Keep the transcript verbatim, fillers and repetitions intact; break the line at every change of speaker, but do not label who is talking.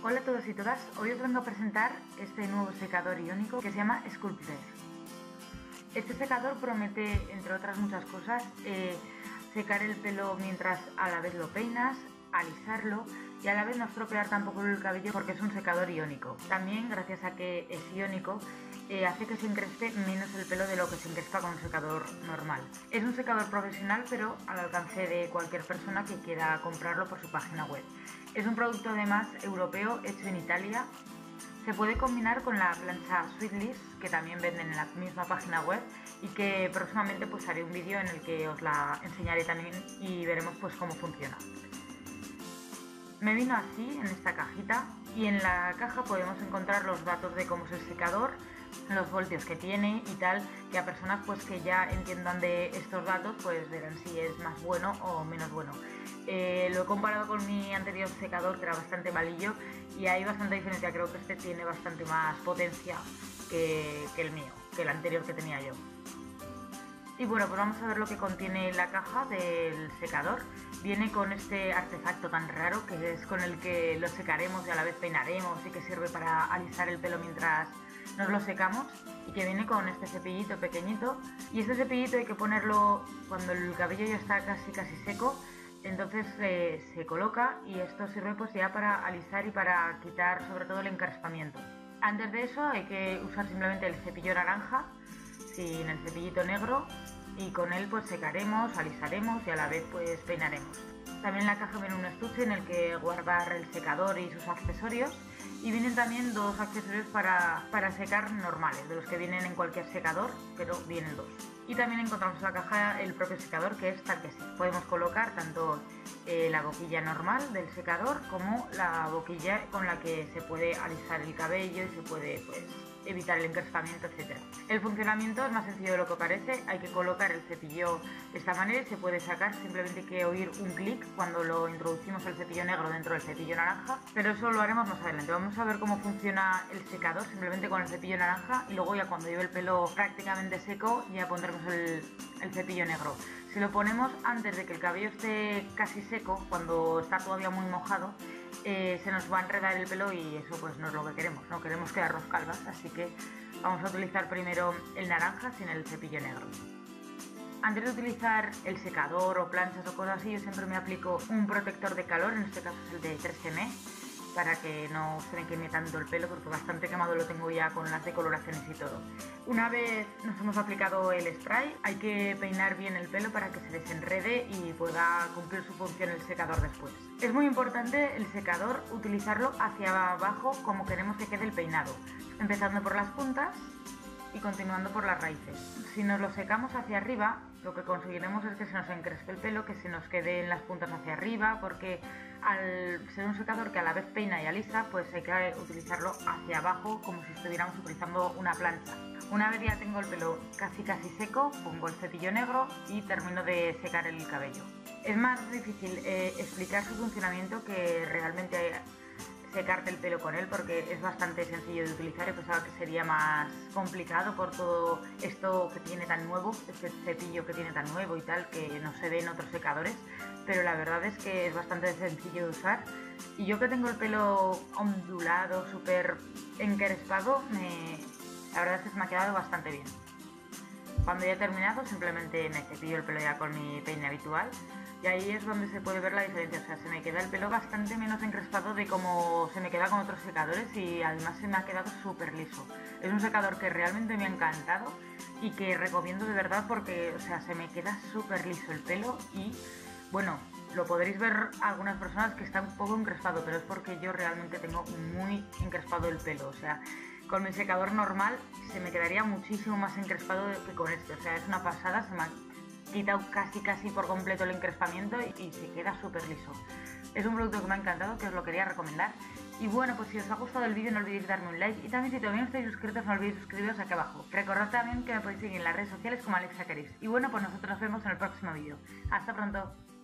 Hola a todos y todas, hoy os vengo a presentar este nuevo secador iónico que se llama Sculpter. Este secador promete, entre otras muchas cosas, eh, secar el pelo mientras a la vez lo peinas, alisarlo y a la vez no estropear tampoco el cabello porque es un secador iónico. También, gracias a que es iónico, eh, hace que se encrespe menos el pelo de lo que se encrespa con un secador normal. Es un secador profesional, pero al alcance de cualquier persona que quiera comprarlo por su página web. Es un producto además europeo, hecho en Italia. Se puede combinar con la plancha Sweetless, que también venden en la misma página web y que próximamente pues haré un vídeo en el que os la enseñaré también y veremos pues cómo funciona. Me vino así en esta cajita y en la caja podemos encontrar los datos de cómo es el secador, los voltios que tiene y tal, que a personas pues que ya entiendan de estos datos pues verán si es más bueno o menos bueno. Eh, lo he comparado con mi anterior secador, que era bastante malillo, y hay bastante diferencia. Creo que este tiene bastante más potencia que, que el mío, que el anterior que tenía yo. Y bueno, pues vamos a ver lo que contiene la caja del secador. Viene con este artefacto tan raro que es con el que lo secaremos y a la vez peinaremos y que sirve para alisar el pelo mientras nos lo secamos, y que viene con este cepillito pequeñito, y este cepillito hay que ponerlo cuando el cabello ya está casi casi seco. Entonces eh, se coloca y esto sirve pues ya para alisar y para quitar sobre todo el encrespamiento. Antes de eso hay que usar simplemente el cepillo naranja sin el cepillito negro, y con él pues secaremos, alisaremos y a la vez pues peinaremos. También en la caja viene un estuche en el que guardar el secador y sus accesorios, y vienen también dos accesorios para, para secar normales, de los que vienen en cualquier secador, pero vienen dos. Y también encontramos en la caja el propio secador, que es tal que sí. Podemos colocar tanto eh, la boquilla normal del secador como la boquilla con la que se puede alisar el cabello y se puede pues evitar el encrespamiento, etcétera. El funcionamiento es más sencillo de lo que parece. Hay que colocar el cepillo de esta manera y se puede sacar. Simplemente hay que oír un clic cuando lo introducimos el cepillo negro dentro del cepillo naranja, pero eso lo haremos más adelante. Vamos a ver cómo funciona el secador simplemente con el cepillo naranja, y luego ya cuando lleve el pelo prácticamente seco ya pondremos el, el cepillo negro. Si lo ponemos antes de que el cabello esté casi seco, cuando está todavía muy mojado, eh, se nos va a enredar el pelo y eso pues no es lo que queremos, no queremos quedarnos calvas, así que vamos a utilizar primero el naranja sin el cepillo negro. Antes de utilizar el secador o planchas o cosas así, yo siempre me aplico un protector de calor, en este caso es el de tres eme, para que no se me queme tanto el pelo, porque bastante quemado lo tengo ya con las decoloraciones y todo. Una vez nos hemos aplicado el spray, hay que peinar bien el pelo para que se desenrede y pueda cumplir su función el secador después. Es muy importante el secador utilizarlo hacia abajo como queremos que quede el peinado, empezando por las puntas y continuando por las raíces. Si nos lo secamos hacia arriba, lo que conseguiremos es que se nos encrespe el pelo, que se nos quede en las puntas hacia arriba, porque al ser un secador que a la vez peina y alisa, pues hay que utilizarlo hacia abajo como si estuviéramos utilizando una plancha. Una vez ya tengo el pelo casi casi seco, pongo el cepillo negro y termino de secar el cabello. Es más difícil eh, explicar su funcionamiento que realmente secarte el pelo con él, porque es bastante sencillo de utilizar. He pensado que sería más complicado por todo esto que tiene tan nuevo, este cepillo que tiene tan nuevo y tal, que no se ve en otros secadores, pero la verdad es que es bastante sencillo de usar. Y yo que tengo el pelo ondulado, súper encrespado, me... la verdad es que se me ha quedado bastante bien. Cuando ya he terminado, simplemente me cepillo el pelo ya con mi peine habitual. Y ahí es donde se puede ver la diferencia, o sea, se me queda el pelo bastante menos encrespado de como se me queda con otros secadores, y además se me ha quedado súper liso. Es un secador que realmente me ha encantado y que recomiendo de verdad porque, o sea, se me queda súper liso el pelo y, bueno, lo podréis ver a algunas personas que está un poco encrespado, pero es porque yo realmente tengo muy encrespado el pelo, o sea, con mi secador normal se me quedaría muchísimo más encrespado que con este, o sea, es una pasada, se me ha quitado casi casi por completo el encrespamiento y, y se queda súper liso. Es un producto que me ha encantado, que os lo quería recomendar. Y bueno, pues si os ha gustado el vídeo no olvidéis darme un like, y también si todavía no estáis suscritos no olvidéis suscribiros aquí abajo. Recordad también que me podéis seguir en las redes sociales como Alexa Caris. Y bueno, pues nosotros nos vemos en el próximo vídeo. Hasta pronto.